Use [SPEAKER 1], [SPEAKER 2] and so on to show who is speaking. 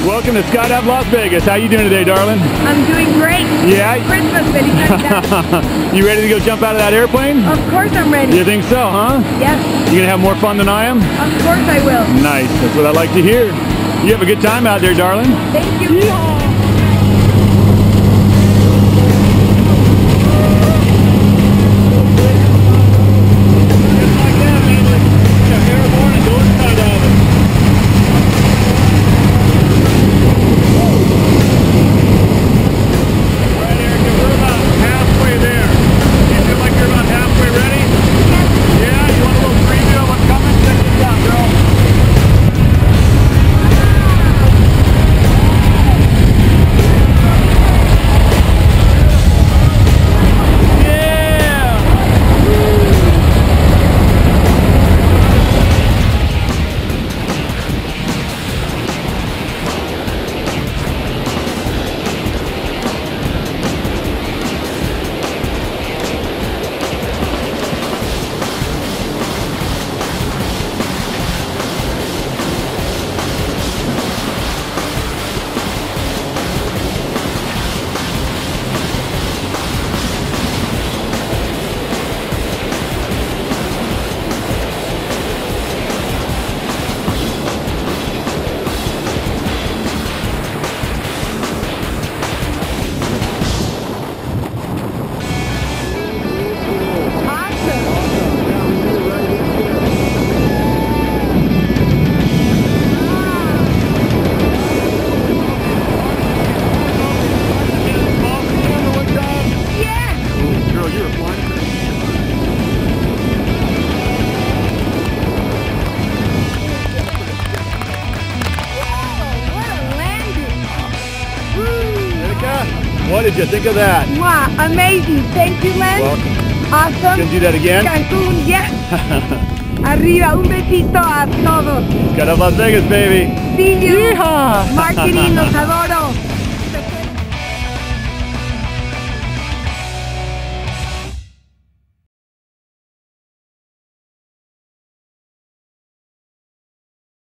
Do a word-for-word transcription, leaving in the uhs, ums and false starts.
[SPEAKER 1] Welcome to Skydive Las Vegas. How you doing today, darling?
[SPEAKER 2] I'm doing great.
[SPEAKER 1] Yeah?
[SPEAKER 2] Christmas video.
[SPEAKER 1] You ready to go jump out of that airplane?
[SPEAKER 2] Of course I'm ready.
[SPEAKER 1] You think so, huh?
[SPEAKER 2] Yes.
[SPEAKER 1] You gonna have more fun than I am?
[SPEAKER 2] Of course I will.
[SPEAKER 1] Nice. That's what I like to hear. You have a good time out there, darling.
[SPEAKER 2] Thank you. Yeah.
[SPEAKER 1] What did you think of that?
[SPEAKER 2] Wow, amazing. Thank you, man.
[SPEAKER 1] Welcome.
[SPEAKER 2] Awesome.
[SPEAKER 1] Can you do that again?
[SPEAKER 2] Cancún, yes. Arriba, un besito a todos.
[SPEAKER 1] Skydive Las Vegas, baby.
[SPEAKER 2] See you.
[SPEAKER 1] Yeehaw.
[SPEAKER 2] Marketing, los adoro.